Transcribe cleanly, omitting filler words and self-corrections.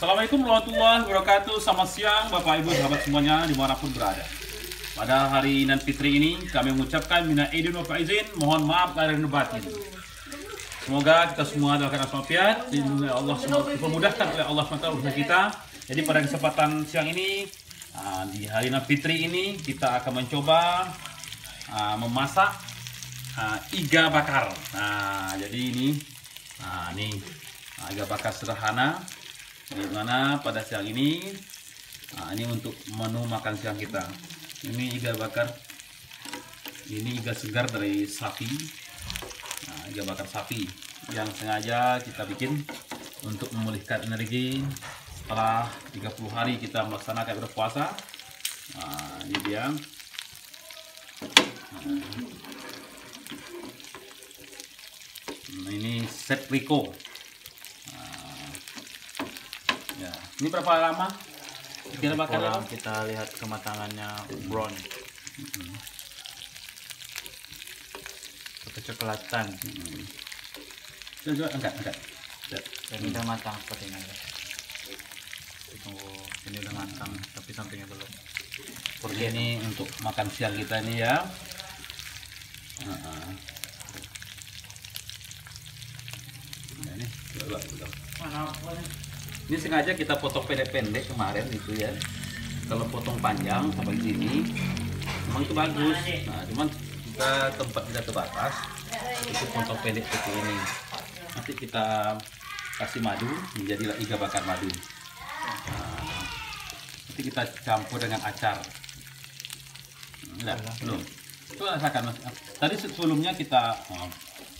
Assalamualaikum warahmatullahi wabarakatuh. Selamat siang Bapak Ibu sahabat semuanya dimanapun berada. Pada hari Idul Fitri ini kami mengucapkan minal aidin wal faizin, mohon maaf lahir dan batin. Semoga kita semua dalam keadaan walafiat, dilindungi Allah, dipermudahkan oleh Allah SWT urusan kita. Jadi pada kesempatan siang ini, di hari Idul Fitri ini kita akan mencoba memasak iga bakar. Jadi ini iga bakar sederhana. Di mana pada siang ini, ini untuk menu makan siang kita. Ini iga bakar, ini iga segar dari sapi, iga bakar sapi yang sengaja kita bikin untuk memulihkan energi setelah 30 hari kita melaksanakan berpuasa. Ini dia. Ini set Rico. Ini berapa lama kira bakar? Kita lihat kematangannya brown, kecoklatan. Coba angkat. Dan udah matang seperti ini. Tunggu, ini udah matang, tapi sampingnya belum. Ini untuk makan siang kita ini ya. Ini ini sengaja kita potong pendek-pendek kemarin itu ya. Kalau potong panjang sampai sini memang itu bagus. Cuman kita tempat tidak terbatas, itu potong pendek seperti ini. Nanti kita kasih madu, menjadilah iga bakar madu. Nanti kita campur dengan acar. Belum. Itu rasakan mas. Tadi sebelumnya kita